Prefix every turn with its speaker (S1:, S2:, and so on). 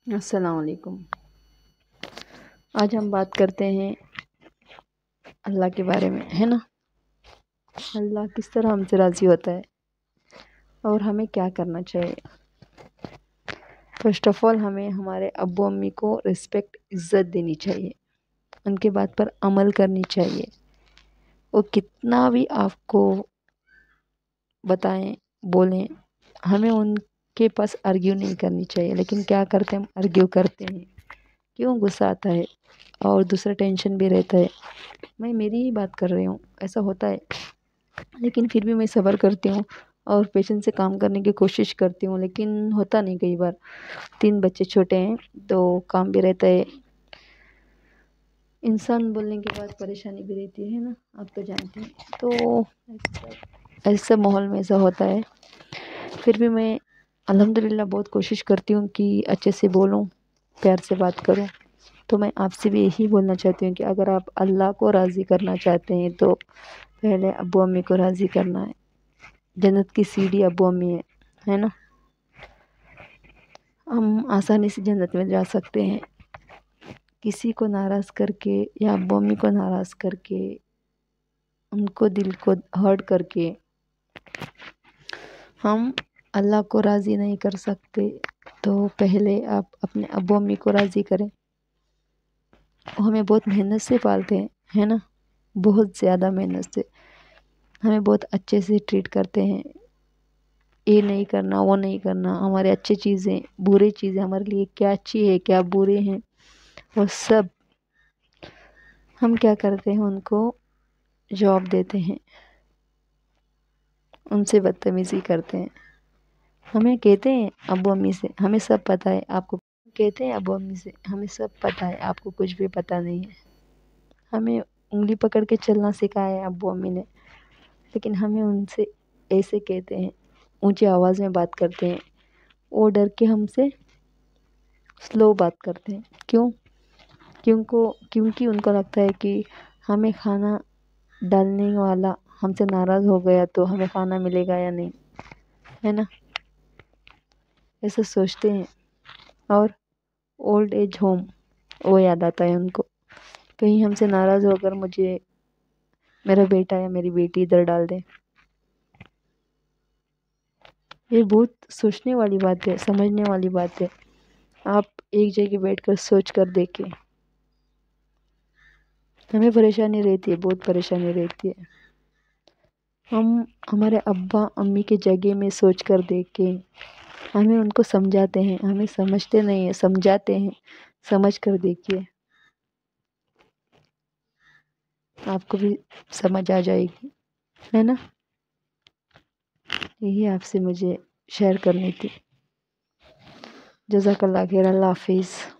S1: السلام علیکم۔ آج ہم بات کرتے ہیں اللہ کے بارے میں، ہے نا۔ اللہ کس طرح ہم سے راضی ہوتا ہے اور ہمیں کیا کرنا چاہیے۔ فرسٹ آف آل ہمیں ہمارے ابو امی کو رسپیکٹ، عزت دینی چاہیے، ان کے بات پر عمل کرنی چاہیے۔ وہ کتنا بھی آپ کو بتائیں، بولیں، ہمیں ان کے پاس ارگیو نہیں کرنی چاہیے، لیکن کیا کرتے ہیں، ہم ارگیو کرتے ہیں۔ کیوں؟ غصہ آتا ہے اور دوسرا ٹینشن بھی رہتا ہے۔ میں میری ہی بات کر رہی ہوں، ایسا ہوتا ہے، لیکن پھر بھی میں صبر کرتی ہوں اور پیشنس سے کام کرنے کی کوشش کرتی ہوں، لیکن ہوتا نہیں کئی بار۔ 3 بچے چھوٹے ہیں تو کام بھی رہتا ہے، انسان بولنے کے بعد پریشانی بھی رہتی ہے نا، آپ تو جانتے ہیں۔ تو ایسا ماحول میں ایسا ہوتا ہے، پھر بھی میں الحمدللہ بہت کوشش کرتی ہوں کہ اچھے سے بولوں، پیار سے بات کروں۔ تو میں آپ سے بھی یہی بولنا چاہتی ہوں کہ اگر آپ اللہ کو راضی کرنا چاہتے ہیں تو پہلے ابو امی کو راضی کرنا ہے۔ جنت کی سیڑھی ابو امی ہے نا۔ ہم آسانی سے جنت میں جا سکتے ہیں، کسی کو ناراض کر کے یا ابو امی کو ناراض کر کے، ان کو دل کو ہرٹ کر کے ہم اللہ کو راضی نہیں کر سکتے۔ تو پہلے آپ اپنے ابو امی کو راضی کریں۔ وہ ہمیں بہت محنت سے پالتے ہیں، ہے نا، بہت زیادہ محنت سے ہمیں بہت اچھے سے ٹریٹ کرتے ہیں۔ یہ نہیں کرنا، وہ نہیں کرنا، ہمارے اچھی چیزیں، برے چیزیں، ہمارے لیے کیا اچھی ہے کیا برے ہیں، وہ سب ہم کیا کرتے ہیں، ان کو جواب دیتے ہیں، ان سے بدتمیزی کرتے ہیں۔ ہمیں کہتے ہیں ابو امی سے ہمیں سب پتہ ہے، آپ کو کہتے ہیں ابو امی سے ہمیں سب پتہ ہے، آپ کو کچھ بھی پتہ نہیں ہے۔ ہمیں انگلی پکڑ کے چلنا سکھایا ہے ابو امی نے، لیکن ہمیں ان سے ایسے کہتے ہیں، اونچی آواز میں بات کرتے ہیں، وہ ڈر کے ہم سے سلو بات کرتے ہیں۔ کیوں؟ کیونکہ ان کو لگتا ہے کہ ہمیں کھانا ڈالنے والا ہم سے ناراض ہو گیا تو ہمیں کھانا ملے گا یا نہیں، ہے نا، ایسا سوچتے ہیں۔ اور اولڈ ایج ہوم وہ یاد آتا ہے ان کو، کہیں ہم سے ناراض ہو کر مجھے میرا بیٹا یا میری بیٹی ادھر ڈال دیں۔ یہ بہت سوچنے والی بات ہے، سمجھنے والی بات ہے۔ آپ ایک جگہ بیٹھ کر سوچ کر دیکھیں، ہمیں پریشانی رہتی ہے، بہت پریشانی رہتی ہے۔ ہم ہمارے ابا امی کے جگہ میں سوچ کر دیکھیں، ہمیں ان کو سمجھاتے ہیں، ہمیں سمجھتے نہیں ہیں، سمجھاتے ہیں، سمجھ کر دیکھیے، آپ کو بھی سمجھ آ جائے گی، ہے نا۔ یہی آپ سے مجھے شیئر کرنی تھی۔ جزاک اللہ خیر، اللہ حافظ۔